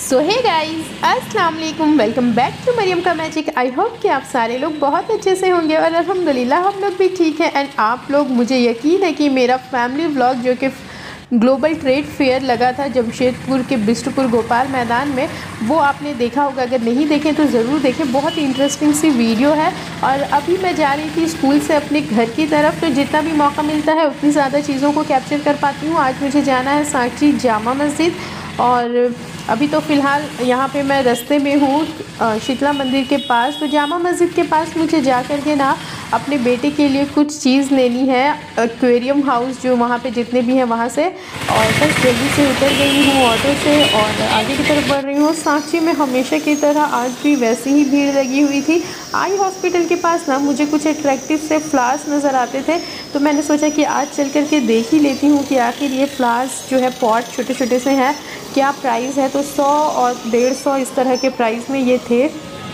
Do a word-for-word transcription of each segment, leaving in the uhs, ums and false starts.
सो hey guys, अस्सलाम वालेकुम, welcome back to Maryam का मैजिक। आई होप कि आप सारे लोग बहुत अच्छे से होंगे और अल्हम्दुलिल्लाह हम लोग भी ठीक हैं। एंड आप लोग, मुझे यकीन है कि मेरा फैमिली व्लॉग जो कि ग्लोबल ट्रेड फेयर लगा था जमशेदपुर के बिष्टुपुर गोपाल मैदान में, वो आपने देखा होगा। अगर नहीं देखें तो ज़रूर देखें, बहुत ही इंटरेस्टिंग सी वीडियो है। और अभी मैं जा रही थी स्कूल से अपने घर की तरफ, तो जितना भी मौका मिलता है उतनी ज़्यादा चीज़ों को कैप्चर कर पाती हूँ। आज मुझे जाना है सांची जामा मस्जिद, और अभी तो फ़िलहाल यहाँ पे मैं रास्ते में हूँ शीतला मंदिर के पास। तो जामा मस्जिद के पास मुझे जा कर के ना अपने बेटे के लिए कुछ चीज़ लेनी है, एक्वेरियम हाउस जो वहाँ पे जितने भी हैं वहाँ से। और बस जल्दी से उतर गई हूँ ऑटो से और आगे की तरफ बढ़ रही हूँ। सांची में हमेशा की तरह आज भी वैसी ही भीड़ लगी हुई थी। आई हॉस्पिटल के पास ना मुझे कुछ अट्रैक्टिव से फ्लावर्स नज़र आते थे, तो मैंने सोचा कि आज चल कर के देख ही लेती हूँ कि आखिर ये फ्लावर्स जो है पॉट छोटे छोटे से हैं, क्या प्राइस है। तो सौ और डेढ़ सौ इस तरह के प्राइस में ये थे।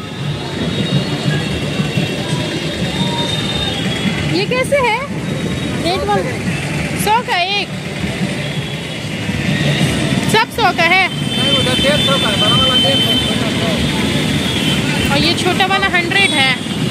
ये कैसे है? रेट वाला सौ का एक, सब सौ का है। और ये छोटा वाला हंड्रेड है।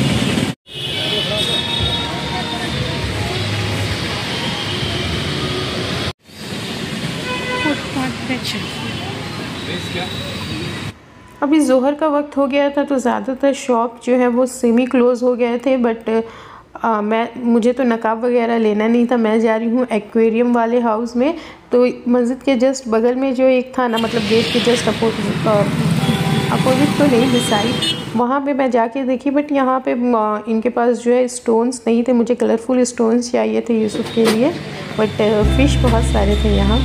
अभी जोहर का वक्त हो गया था, तो ज़्यादातर शॉप जो है वो सेमी क्लोज़ हो गए थे। बट आ, मैं मुझे तो नकाब वगैरह लेना नहीं था। मैं जा रही हूँ एक्वेरियम वाले हाउस में। तो मस्जिद के जस्ट बगल में जो एक था ना, मतलब गेट के जस्ट अपोजिट अपोजिट तो नहीं दिस साइड, वहाँ पे मैं जाके देखी। बट यहाँ पे इनके पास जो है स्टोन्स नहीं थे। मुझे कलरफुल स्टोन्स चाहिए थे यूसुफ के लिए, बट फ़िश बहुत सारे थे यहाँ।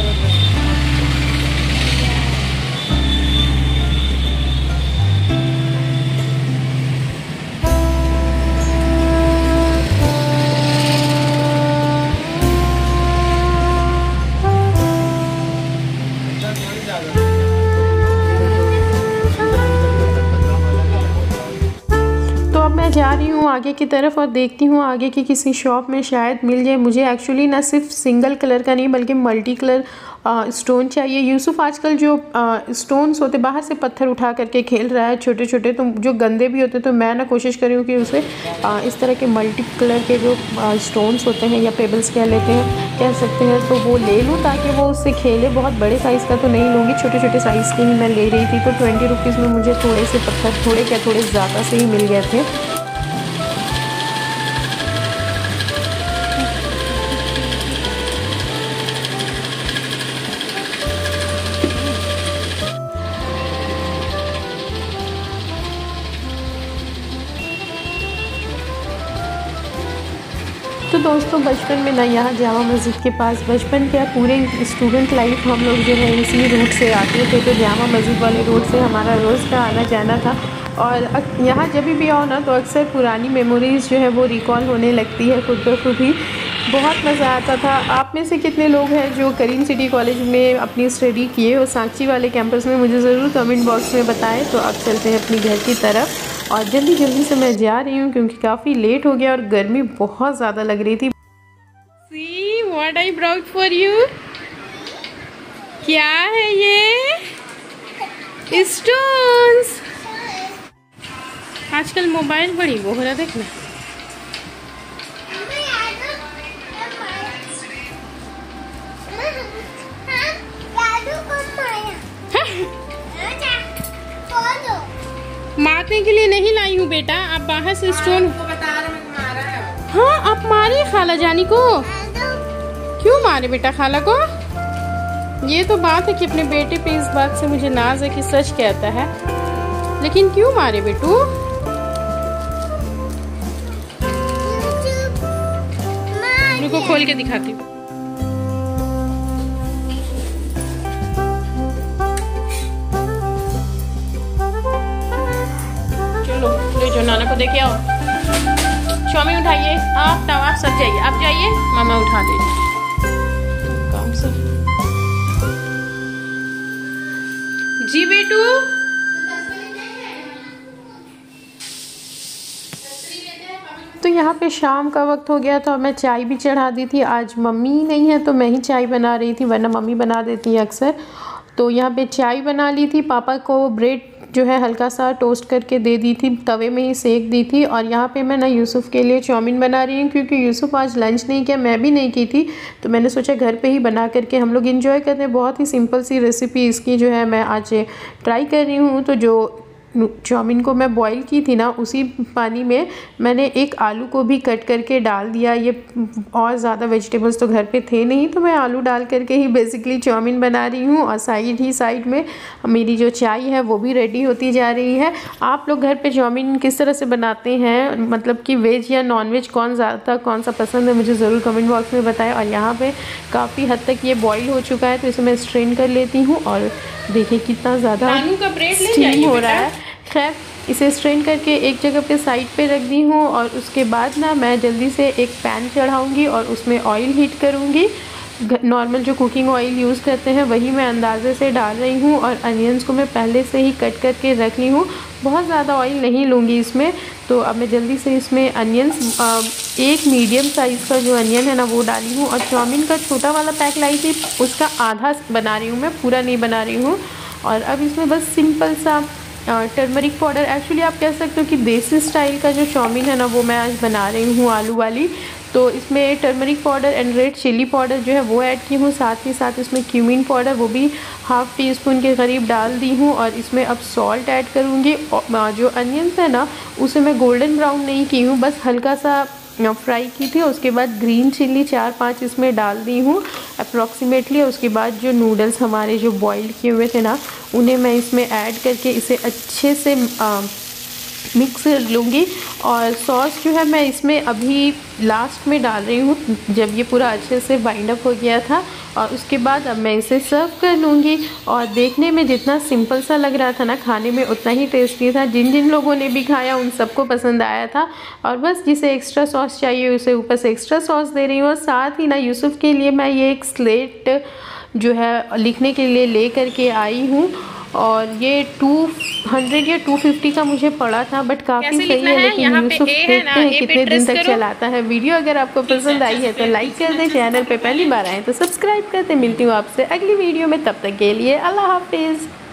मैं जा रही हूँ आगे की तरफ और देखती हूँ आगे की किसी शॉप में शायद मिल जाए मुझे। एक्चुअली ना सिर्फ सिंगल कलर का नहीं बल्कि मल्टी कलर स्टोन चाहिए। यूसुफ आजकल जो स्टोन्स होते बाहर से पत्थर उठा करके खेल रहा है छोटे छोटे, तो जो गंदे भी होते, तो मैं ना कोशिश कर रही हूँ कि उसे आ, इस तरह के मल्टी कलर के जो स्टोन्स होते हैं या पेबल्स कह लेते हैं कह सकते हैं, तो वो ले लूँ ताकि वो उससे खेले। बहुत बड़े साइज़ का तो नहीं लूँगी, छोटे छोटे साइज़ के ही मैं ले रही थी। तो ट्वेंटी रुपीज़ में मुझे थोड़े से पत्थर, थोड़े क्या थोड़े ज़्यादा से ही मिल गए थे। तो दोस्तों, बचपन में ना यहाँ जामा मस्जिद के पास, बचपन क्या पूरे स्टूडेंट लाइफ हम लोग जो है इसी रूट से आते थे। तो जामा मस्जिद वाले रोड से हमारा रोज़ का आना जाना था। और यहाँ जब भी आओ ना तो अक्सर पुरानी मेमोरीज़ जो है वो रिकॉल होने लगती है खुद ब खुद ही। बहुत मज़ा आता था। आप में से कितने लोग हैं जो करीम सिटी कॉलेज में अपनी स्टडी किए हो सांची वाले कैंपस में, मुझे ज़रूर कमेंट बॉक्स में बताएं। तो अब चलते हैं अपनी घर की तरफ और जल्दी जल्दी से मैं जा रही हूँ क्योंकि काफ़ी लेट हो गया और गर्मी बहुत ज़्यादा लग रही थी। See what I brought for you? क्या है ये? स्टोन्स। आजकल मोबाइल बड़ी वो हो रहा, देखना। मारने के लिए नहीं लाई हूँ बेटा, आप बाहर से स्टोन बता रहे। हाँ, आप मारे खाला जानी को। क्यों मारे बेटा खाला को? ये तो बात है कि अपने बेटे पे इस बात से मुझे नाज है कि सच कहता है, लेकिन क्यों मारे बेटू? रुको खोल के दिखाती हूँ। जो नाना को देखे आओ। स्वामी उठाइए, आप तब आप सब जाइए, आप जाइए, मामा उठा दे काम से। जी बेटू, तो यहाँ पे शाम का वक्त हो गया था और मैं चाय भी चढ़ा दी थी। आज मम्मी नहीं है तो मैं ही चाय बना रही थी, वरना मम्मी बना देती है अक्सर। तो यहाँ पे चाय बना ली थी, पापा को ब्रेड जो है हल्का सा टोस्ट करके दे दी थी, तवे में ही सेक दी थी। और यहाँ पे मैं ना यूसुफ़ के लिए चाउमीन बना रही हूँ, क्योंकि यूसुफ़ आज लंच नहीं किया, मैं भी नहीं की थी, तो मैंने सोचा घर पे ही बना करके हम लोग एंजॉय करते हैं। बहुत ही सिंपल सी रेसिपी इसकी जो है मैं आज ट्राई कर रही हूँ। तो जो चाउमीन को मैं बॉईल की थी ना, उसी पानी में मैंने एक आलू को भी कट करके डाल दिया। ये और ज़्यादा वेजिटेबल्स तो घर पे थे नहीं, तो मैं आलू डाल करके ही बेसिकली चाउमीन बना रही हूँ। और साइड ही साइड में मेरी जो चाय है वो भी रेडी होती जा रही है। आप लोग घर पे चाउमीन किस तरह से बनाते हैं, मतलब कि वेज या नॉन वेज कौन ज़्यादा कौन सा पसंद है, मुझे ज़रूर कमेंट बॉक्स में बताएं। और यहाँ पर काफ़ी हद तक ये बॉयल हो चुका है, तो इसे मैं स्ट्रेन कर लेती हूँ। और देखिए कितना ज़्यादा स्टीम हो रहा है। खैर, इसे स्ट्रेन करके एक जगह पे साइड पे रख दी हूँ। और उसके बाद ना मैं जल्दी से एक पैन चढ़ाऊँगी और उसमें ऑयल हीट करूँगी। नॉर्मल जो कुकिंग ऑयल यूज़ करते हैं वही मैं अंदाज़े से डाल रही हूँ। और अनियंस को मैं पहले से ही कट करके रख ली हूँ, बहुत ज़्यादा ऑयल नहीं लूँगी इसमें। तो अब मैं जल्दी से इसमें अनियंस, एक मीडियम साइज़ का जो अनियन है ना वो डाली हूँ। और चाउमीन का छोटा वाला पैक लाई थी, उसका आधा बना रही हूँ मैं, पूरा नहीं बना रही हूँ। और अब इसमें बस सिंपल सा टर्मरिक पाउडर, एक्चुअली आप कह सकते हो कि देसी स्टाइल का जो चाउमीन है ना वो मैं आज बना रही हूँ आलू वाली। तो इसमें turmeric powder and red chilli powder जो है वो ऐड की हूँ, साथ ही साथ इसमें क्यूमिन पाउडर वो भी हाफ़ टी स्पून के करीब डाल दी हूँ। और इसमें अब सॉल्ट ऐड करूँगी। जो अनियंस है ना उसे मैं गोल्डन ब्राउन नहीं की हूँ, बस हल्का सा फ्राई की थी। उसके बाद ग्रीन चिल्ली चार पांच इसमें डाल दी हूँ अप्रॉक्सीमेटली। उसके बाद जो नूडल्स हमारे जो बॉइल्ड किए हुए थे ना, उन्हें मैं इसमें ऐड करके इसे अच्छे से आ, मिक्स कर लूँगी। और सॉस जो है मैं इसमें अभी लास्ट में डाल रही हूँ, जब ये पूरा अच्छे से बाइंड अप हो गया था। और उसके बाद अब मैं इसे सर्व कर लूँगी। और देखने में जितना सिंपल सा लग रहा था ना, खाने में उतना ही टेस्टी था। जिन जिन लोगों ने भी खाया उन सबको पसंद आया था। और बस जिसे एक्स्ट्रा सॉस चाहिए उसे ऊपर से एक्स्ट्रा सॉस दे रही हूँ। और साथ ही ना यूसुफ़ के लिए मैं ये एक स्लेट जो है लिखने के लिए ले करके आई हूँ। और ये टू हंड्रेड या टू फिफ्टी का मुझे पड़ा था, बट काफ़ी सही है। लेकिन यूसुफ़ देखते हैं कितने दिन तक चलाता है। वीडियो अगर आपको पसंद आई है तो लाइक कर दें, चैनल पे पहली बार आए तो सब्सक्राइब कर दें। मिलती हूँ आपसे अगली वीडियो में, तब तक के लिए अल्लाह हाफिज़।